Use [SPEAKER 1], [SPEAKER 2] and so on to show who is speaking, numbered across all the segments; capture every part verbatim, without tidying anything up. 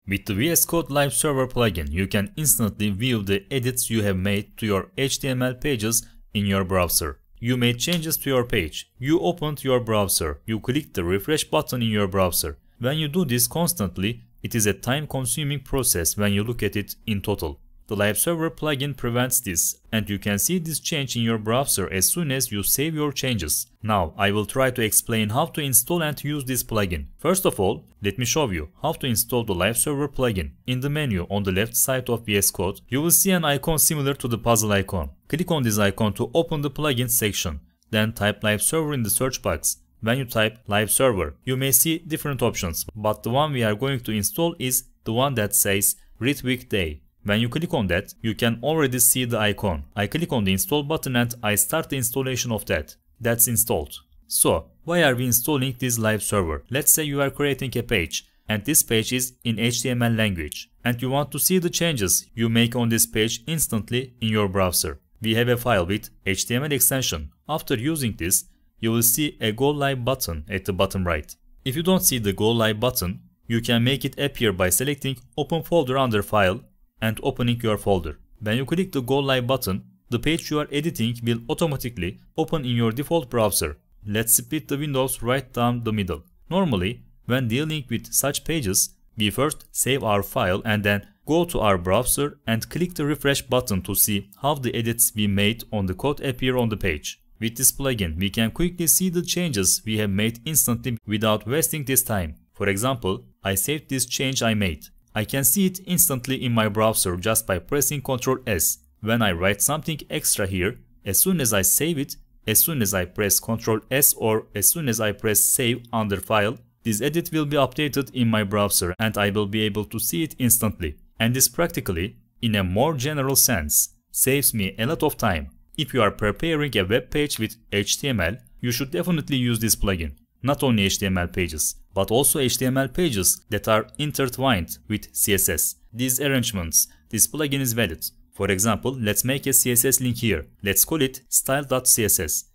[SPEAKER 1] With the V S Code Live Server plugin, you can instantly view the edits you have made to your H T M L pages in your browser. You made changes to your page. You opened your browser. You clicked the refresh button in your browser. When you do this constantly, it is a time-consuming process when you look at it in total. The Live Server plugin prevents this, and you can see this change in your browser as soon as you save your changes. Now, I will try to explain how to install and use this plugin. First of all, let me show you how to install the Live Server plugin. In the menu on the left side of V S Code, you will see an icon similar to the puzzle icon. Click on this icon to open the plugin section. Then type Live Server in the search box. When you type Live Server, you may see different options, but the one we are going to install is the one that says Read Weekday. When you click on that, you can already see the icon. I click on the install button and I start the installation of that. That's installed. So, why are we installing this Live Server? Let's say you are creating a page, and this page is in H T M L language, and you want to see the changes you make on this page instantly in your browser. We have a file with H T M L extension. After using this, you will see a Go Live button at the bottom right. If you don't see the Go Live button, you can make it appear by selecting Open Folder under File and opening your folder. When you click the Go Live button, the page you are editing will automatically open in your default browser. Let's split the windows right down the middle. Normally, when dealing with such pages, we first save our file and then go to our browser and click the refresh button to see how the edits we made on the code appear on the page. With this plugin, we can quickly see the changes we have made instantly without wasting this time. For example, I saved this change I made. I can see it instantly in my browser just by pressing control S. When I write something extra here, as soon as I save it, as soon as I press control S or as soon as I press Save under File, this edit will be updated in my browser and I will be able to see it instantly. And this practically, in a more general sense, saves me a lot of time. If you are preparing a web page with H T M L, you should definitely use this plugin. Not only H T M L pages, but also H T M L pages that are intertwined with C S S. These arrangements, this plugin is valid. For example, let's make a C S S link here. Let's call it style dot C S S.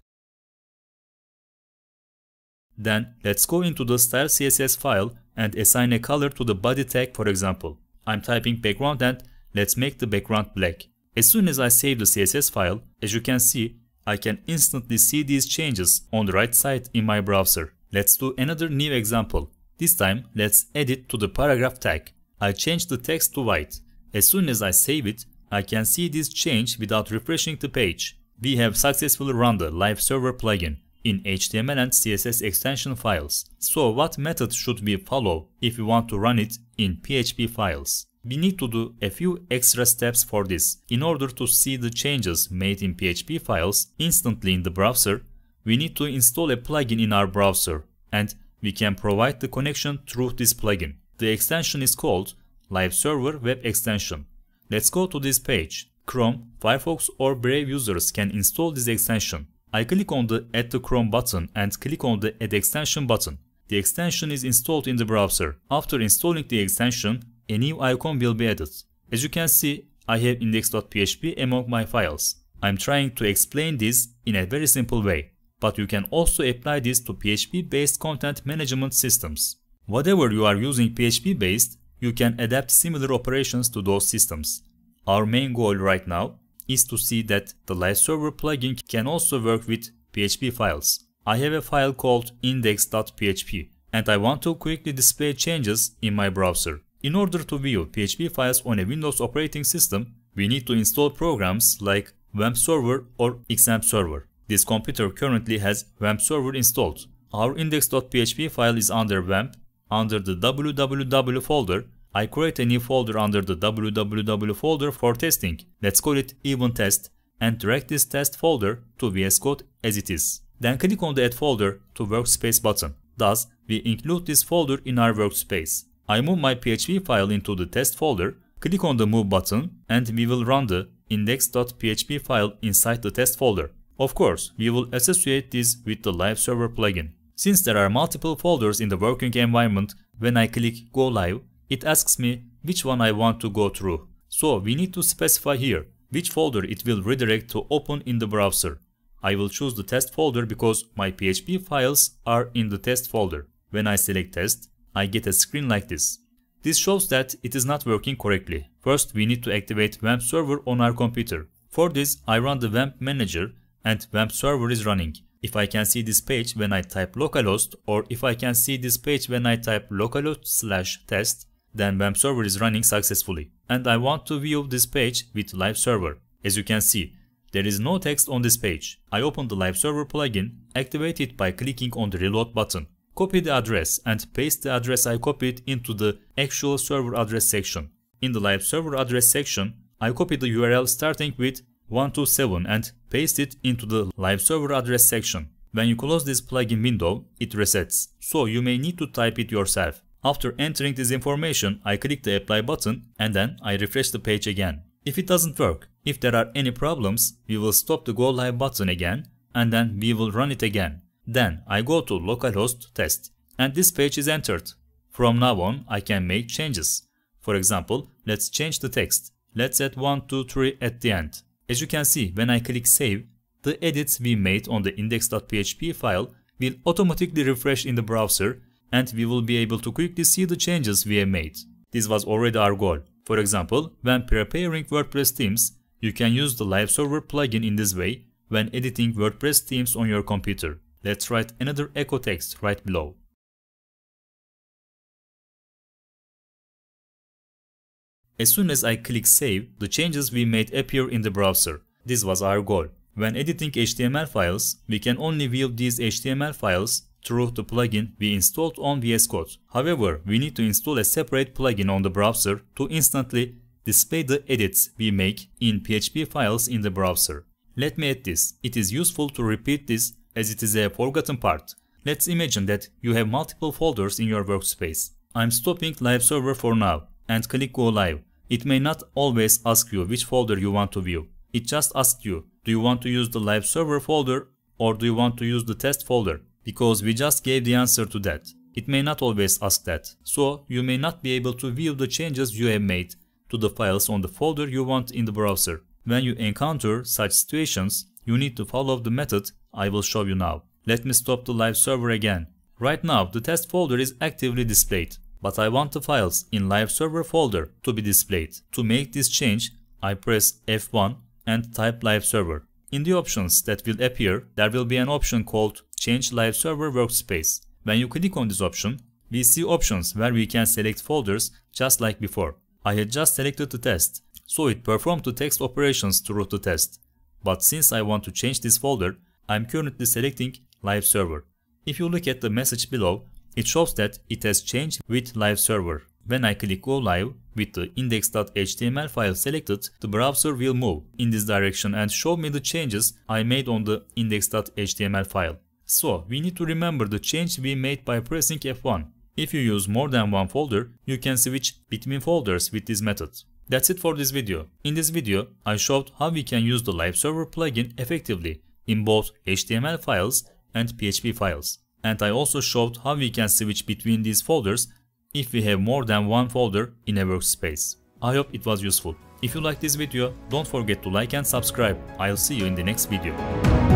[SPEAKER 1] Then let's go into the style dot C S S file and assign a color to the body tag, for example. I'm typing background and let's make the background black. As soon as I save the C S S file, as you can see, I can instantly see these changes on the right side in my browser. Let's do another new example. This time, let's add it to the paragraph tag. I change the text to white. As soon as I save it, I can see this change without refreshing the page. We have successfully run the Live Server plugin in H T M L and C S S extension files. So what method should we follow if we want to run it in P H P files? We need to do a few extra steps for this. In order to see the changes made in P H P files instantly in the browser, we need to install a plugin in our browser, and we can provide the connection through this plugin. The extension is called Live Server Web Extension. Let's go to this page. Chrome, Firefox or Brave users can install this extension. I click on the Add to Chrome button and click on the Add Extension button. The extension is installed in the browser. After installing the extension, a new icon will be added. As you can see, I have index dot P H P among my files. I'm trying to explain this in a very simple way, but you can also apply this to P H P-based content management systems. Whatever you are using P H P-based, you can adapt similar operations to those systems. Our main goal right now is to see that the Live Server plugin can also work with P H P files. I have a file called index dot P H P and I want to quickly display changes in my browser. In order to view P H P files on a Windows operating system, we need to install programs like Wamp Server or X M P Server. This computer currently has Wamp Server installed. Our index dot P H P file is under Wamp. Under the W W W folder, I create a new folder under the W W W folder for testing. Let's call it Even Test and drag this test folder to V S Code as it is. Then click on the Add Folder to Workspace button. Thus, we include this folder in our workspace. I move my P H P file into the test folder, click on the Move button, and we will run the index dot P H P file inside the test folder. Of course, we will associate this with the Live Server plugin. Since there are multiple folders in the working environment, when I click Go Live, it asks me which one I want to go through. So we need to specify here which folder it will redirect to open in the browser. I will choose the test folder because my P H P files are in the test folder. When I select test, I get a screen like this. This shows that it is not working correctly. First, we need to activate W A M P server on our computer. For this, I run the W A M P manager and W A M P server is running. If I can see this page when I type localhost, or if I can see this page when I type localhost slash test, then W A M P server is running successfully. And I want to view this page with live server. As you can see, there is no text on this page. I open the live server plugin, activate it by clicking on the reload button. Copy the address and paste the address I copied into the actual server address section. In the live server address section, I copy the U R L starting with one two seven and paste it into the live server address section. When you close this plugin window, it resets, so you may need to type it yourself. After entering this information, I click the apply button and then I refresh the page again. If it doesn't work, if there are any problems, we will stop the go live button again and then we will run it again. Then I go to localhost test and this page is entered. From now on, I can make changes. For example, let's change the text. Let's add one two three at the end. As you can see, when I click save, the edits we made on the index dot P H P file will automatically refresh in the browser and we will be able to quickly see the changes we have made. This was already our goal. For example, when preparing WordPress themes, you can use the live server plugin in this way when editing WordPress themes on your computer. Let's write another echo text right below. As soon as I click save, the changes we made appear in the browser. This was our goal. When editing H T M L files, we can only view these H T M L files through the plugin we installed on V S Code. However, we need to install a separate plugin on the browser to instantly display the edits we make in P H P files in the browser. Let me add this. It is useful to repeat this as it is a forgotten part. Let's imagine that you have multiple folders in your workspace. I'm stopping live server for now and click go live. It may not always ask you which folder you want to view. It just asks you, do you want to use the live server folder or do you want to use the test folder? Because we just gave the answer to that. It may not always ask that, so you may not be able to view the changes you have made to the files on the folder you want in the browser. When you encounter such situations, you need to follow the method I will show you now. Let me stop the live server again. Right now the test folder is actively displayed, but I want the files in live server folder to be displayed. To make this change, I press F one and type live server. In the options that will appear, there will be an option called Change Live Server Workspace. When you click on this option, we see options where we can select folders just like before. I had just selected the test, so it performed the text operations through the test. But since I want to change this folder, I am currently selecting Live Server. If you look at the message below, it shows that it has changed with Live Server. When I click Go Live with the index dot H T M L file selected, the browser will move in this direction and show me the changes I made on the index dot H T M L file. So we need to remember the change we made by pressing F one. If you use more than one folder, you can switch between folders with this method. That's it for this video. In this video, I showed how we can use the live server plugin effectively in both H T M L files and P H P files. And I also showed how we can switch between these folders if we have more than one folder in a workspace. I hope it was useful. If you like this video, don't forget to like and subscribe. I'll see you in the next video.